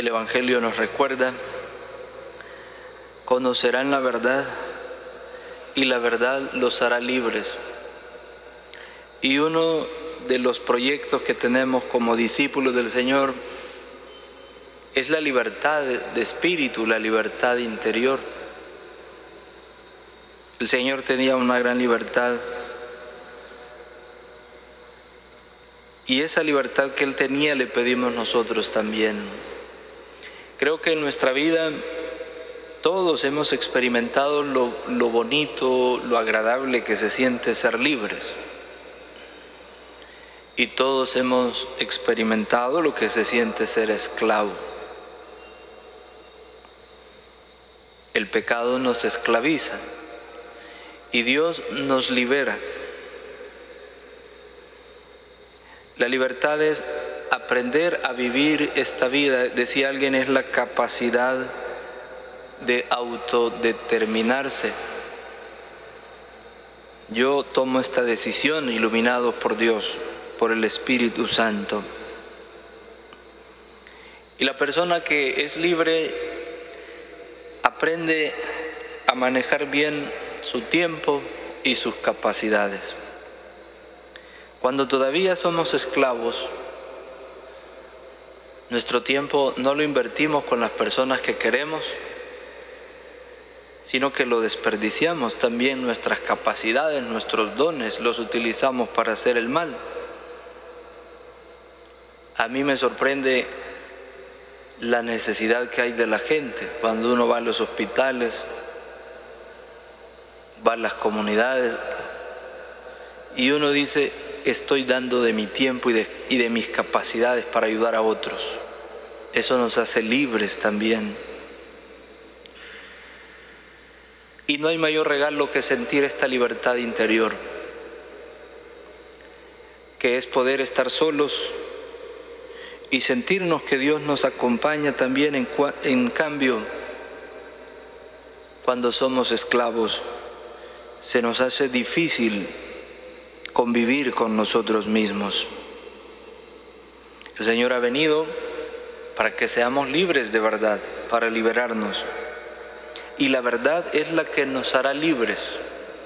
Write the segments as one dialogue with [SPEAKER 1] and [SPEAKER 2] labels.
[SPEAKER 1] Evangelio nos recuerda: conocerán la verdad y la verdad los hará libres. Y uno de los proyectos que tenemos como discípulos del Señor es la libertad de espíritu, la libertad interior. El Señor tenía una gran libertad, y esa libertad que Él tenía le pedimos nosotros también. Creo que en nuestra vida todos hemos experimentado lo bonito, lo agradable que se siente ser libres. Y todos hemos experimentado lo que se siente ser esclavo. El pecado nos esclaviza y Dios nos libera. La libertad es aprender a vivir esta vida. Decía alguien, es la capacidad de autodeterminarse. Yo tomo esta decisión iluminado por Dios, por el Espíritu Santo. Y la persona que es libre aprende a manejar bien su tiempo y sus capacidades. Cuando todavía somos esclavos, nuestro tiempo no lo invertimos con las personas que queremos, sino que lo desperdiciamos. También nuestras capacidades, nuestros dones, los utilizamos para hacer el mal. A mí me sorprende la necesidad que hay de la gente cuando uno va a los hospitales, va a las comunidades y uno dice: estoy dando de mi tiempo y de mis capacidades para ayudar a otros. Eso nos hace libres también. Y no hay mayor regalo que sentir esta libertad interior, que es poder estar solos y sentirnos que Dios nos acompaña también. En cambio, cuando somos esclavos, se nos hace difícil convivir con nosotros mismos. El Señor ha venido para que seamos libres de verdad, para liberarnos. Y la verdad es la que nos hará libres.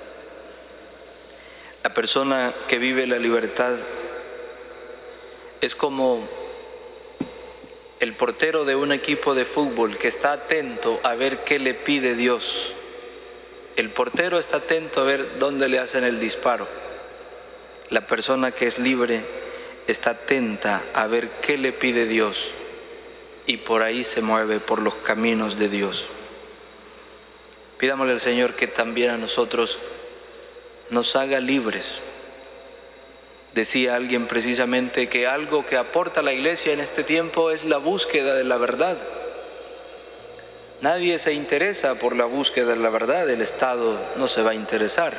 [SPEAKER 1] La persona que vive la libertad es como el portero de un equipo de fútbol que está atento a ver qué le pide Dios. El portero está atento a ver dónde le hacen el disparo. La persona que es libre está atenta a ver qué le pide Dios y por ahí se mueve por los caminos de Dios. Pidámosle al Señor que también a nosotros nos haga libres. Decía alguien precisamente que algo que aporta la Iglesia en este tiempo es la búsqueda de la verdad. Nadie se interesa por la búsqueda de la verdad, el Estado no se va a interesar,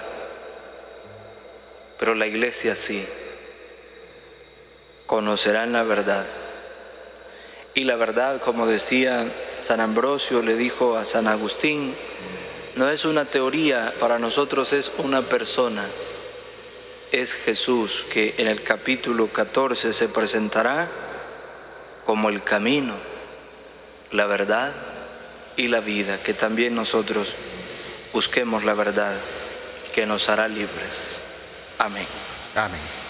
[SPEAKER 1] pero la Iglesia sí. Conocerán la verdad. Y la verdad, como decía San Ambrosio, le dijo a San Agustín, no es una teoría, para nosotros es una persona. Es Jesús, que en el capítulo 14 se presentará como el camino, la verdad y la vida. Que también nosotros busquemos la verdad que nos hará libres. Amén.
[SPEAKER 2] Amén.